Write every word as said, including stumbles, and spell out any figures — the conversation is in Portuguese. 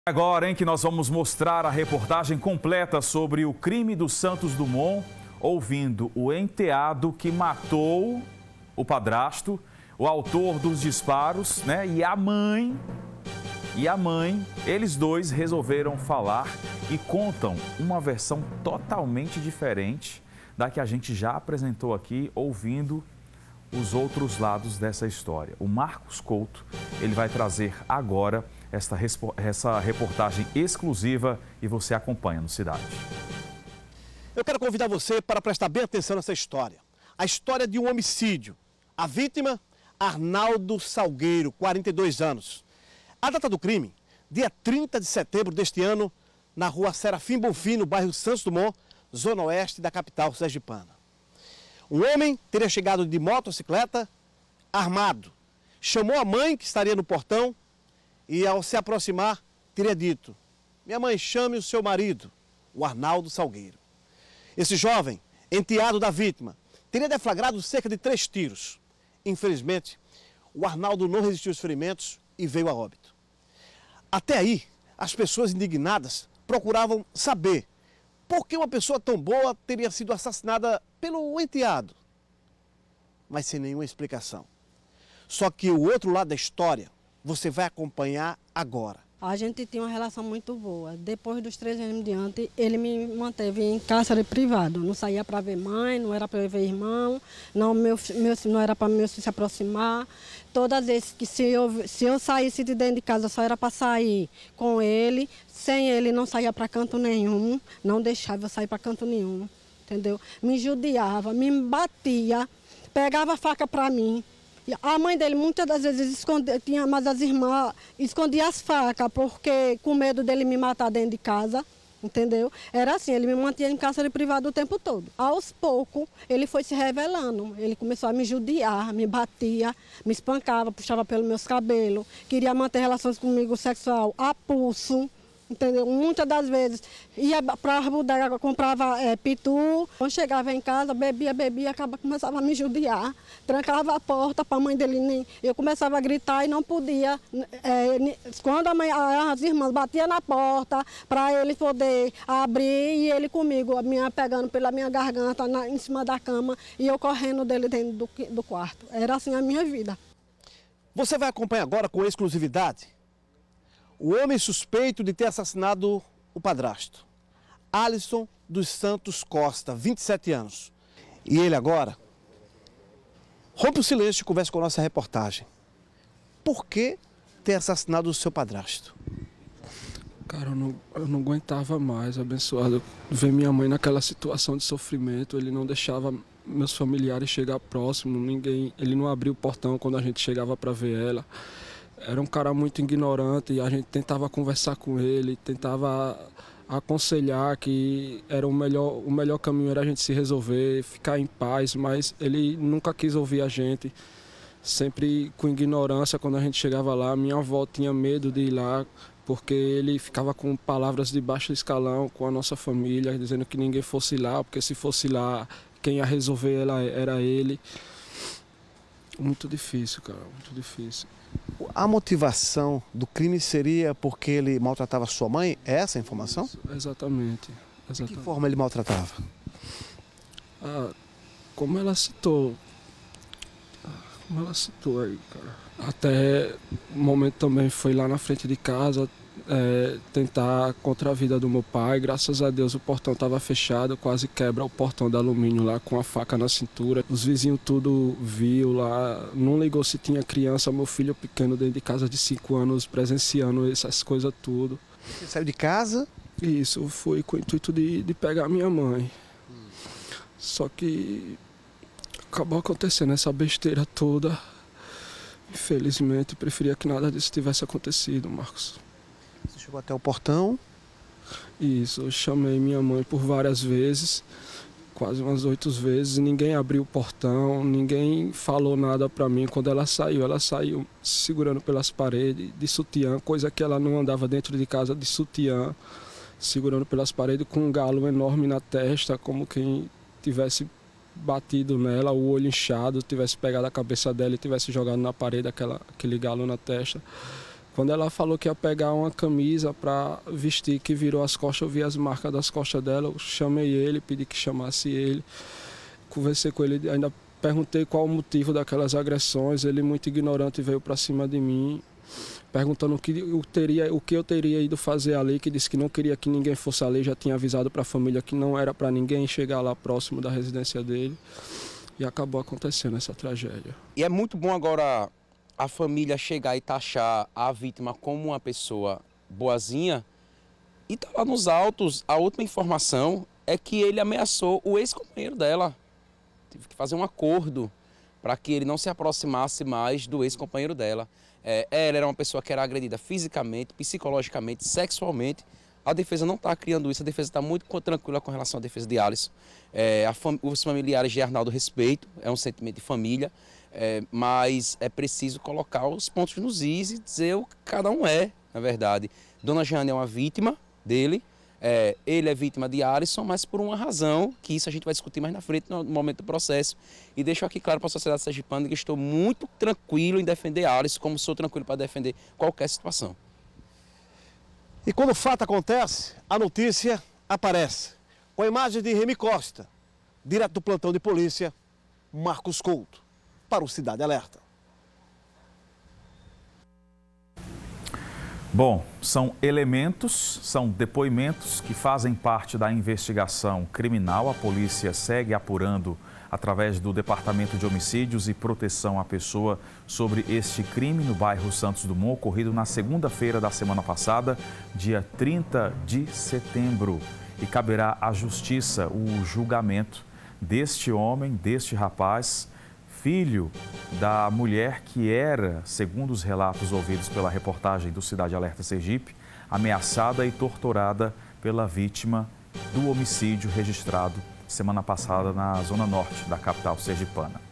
Agora, em que nós vamos mostrar a reportagem completa sobre o crime do Santos Dumont, ouvindo o enteado que matou o padrasto, o autor dos disparos, né? E a mãe, e a mãe, eles dois resolveram falar e contam uma versão totalmente diferente da que a gente já apresentou aqui, ouvindo os outros lados dessa história. O Marcos Couto, ele vai trazer agora esta, essa reportagem exclusiva e você acompanha no Cidade. Eu quero convidar você para prestar bem atenção nessa história. A história de um homicídio. A vítima, Arnaldo Salgueiro, quarenta e dois anos. A data do crime, dia trinta de setembro deste ano, na rua Serafim Bonfim, no bairro Santos Dumont, zona oeste da capital sergipana. Um homem teria chegado de motocicleta, armado. Chamou a mãe, que estaria no portão, e ao se aproximar, teria dito: minha mãe, chame o seu marido, o Arnaldo Salgueiro. Esse jovem, enteado da vítima, teria deflagrado cerca de três tiros. Infelizmente, o Arnaldo não resistiu aos ferimentos e veio a óbito. Até aí, as pessoas indignadas procuravam saber por que uma pessoa tão boa teria sido assassinada pelo enteado, mas sem nenhuma explicação. Só que o outro lado da história você vai acompanhar agora. A gente tinha uma relação muito boa. Depois dos três anos em diante, ele me manteve em cárcere privado. Não saía para ver mãe, não era para ver irmão, não, meu, meu, não era para meu filho se aproximar. Todas as vezes que se eu, se eu saísse de dentro de casa, só era para sair com ele. Sem ele, não saía para canto nenhum, não deixava eu sair para canto nenhum. Entendeu? Me judiava, me batia, pegava a faca para mim. A mãe dele muitas das vezes escondia, tinha, mas as irmãs escondiam as facas, porque com medo dele me matar dentro de casa, entendeu? Era assim, ele me mantinha em cárcere privado o tempo todo. Aos poucos, ele foi se revelando, ele começou a me judiar, me batia, me espancava, puxava pelos meus cabelos, queria manter relações comigo sexual a pulso. Entendeu? Muitas das vezes ia para a bodega, comprava é, pitu. Quando chegava em casa, bebia, bebia, acaba, começava a me judiar. Trancava a porta para a mãe dele. Nem, eu começava a gritar e não podia. É, quando a mãe, as irmãs batiam na porta para ele poder abrir, e ele comigo, a minha, pegando pela minha garganta na, em cima da cama e eu correndo dele dentro do, do quarto. Era assim a minha vida. Você vai acompanhar agora com exclusividade o homem suspeito de ter assassinado o padrasto, Alisson dos Santos Costa, vinte e sete anos. E ele agora rompe o silêncio e conversa com a nossa reportagem. Por que ter assassinado o seu padrasto? Cara, eu não, eu não aguentava mais, abençoado, ver minha mãe naquela situação de sofrimento. Ele não deixava meus familiares chegar próximo, ninguém, ele não abria o portão quando a gente chegava para ver ela. Era um cara muito ignorante e a gente tentava conversar com ele, tentava aconselhar que era o melhor, o melhor caminho era a gente se resolver, ficar em paz, mas ele nunca quis ouvir a gente, sempre com ignorância. Quando a gente chegava lá, minha avó tinha medo de ir lá, porque ele ficava com palavras de baixo escalão com a nossa família, dizendo que ninguém fosse lá, porque se fosse lá, quem ia resolver ela era ele. Muito difícil, cara, muito difícil. A motivação do crime seria porque ele maltratava sua mãe? É essa a informação? Isso, exatamente, exatamente. De que forma ele maltratava? Ah, como ela citou, como ela citou aí, cara. Até o momento também foi lá na frente de casa, é, tentar contra a vida do meu pai. Graças a Deus o portão estava fechado, quase quebra o portão de alumínio lá com a faca na cintura. Os vizinhos tudo viu lá, não ligou se tinha criança, meu filho pequeno dentro de casa de cinco anos presenciando essas coisas tudo. Você saiu de casa? Isso, foi com o intuito de, de pegar minha mãe. Hum. Só que acabou acontecendo essa besteira toda. Infelizmente, preferia que nada disso tivesse acontecido, Marcos. Você chegou até o portão? Isso, eu chamei minha mãe por várias vezes, quase umas oito vezes, ninguém abriu o portão, ninguém falou nada para mim. Quando ela saiu, ela saiu segurando pelas paredes, de sutiã, coisa que ela não andava dentro de casa, de sutiã, segurando pelas paredes com um galo enorme na testa, como quem tivesse batido nela, o olho inchado, tivesse pegado a cabeça dela e tivesse jogado na parede aquela, aquele galo na testa. Quando ela falou que ia pegar uma camisa para vestir, que virou as costas, eu vi as marcas das costas dela, eu chamei ele, pedi que chamasse ele, conversei com ele, ainda perguntei qual o motivo daquelas agressões, ele muito ignorante veio para cima de mim, perguntando o que, eu teria, o que eu teria ido fazer ali, que disse que não queria que ninguém fosse ali, já tinha avisado para a família que não era para ninguém chegar lá próximo da residência dele, e acabou acontecendo essa tragédia. E é muito bom agora a família chegar e taxar a vítima como uma pessoa boazinha, e tá lá nos autos, a última informação é que ele ameaçou o ex-companheiro dela. Tive que fazer um acordo para que ele não se aproximasse mais do ex-companheiro dela. É, ela era uma pessoa que era agredida fisicamente, psicologicamente, sexualmente. A defesa não está criando isso, a defesa está muito tranquila com relação à defesa de Alisson. É, a fam os familiares de Arnaldo respeitam, é um sentimento de família, é, mas é preciso colocar os pontos nos is e dizer o que cada um é, na verdade. Dona Jane é uma vítima dele, é, ele é vítima de Alisson, mas por uma razão, que isso a gente vai discutir mais na frente, no momento do processo. E deixo aqui claro para a sociedade sergipana que estou muito tranquilo em defender Alisson, como sou tranquilo para defender qualquer situação. E quando o fato acontece, a notícia aparece. Com a imagem de Remy Costa, direto do plantão de polícia, Marcos Couto, para o Cidade Alerta. Bom, são elementos, são depoimentos que fazem parte da investigação criminal. A polícia segue apurando através do Departamento de Homicídios e Proteção à Pessoa sobre este crime no bairro Santos Dumont, ocorrido na segunda-feira da semana passada, dia trinta de setembro. E caberá à Justiça o julgamento deste homem, deste rapaz, filho da mulher que era, segundo os relatos ouvidos pela reportagem do Cidade Alerta Sergipe, ameaçada e torturada pela vítima do homicídio registrado semana passada na zona norte da capital sergipana.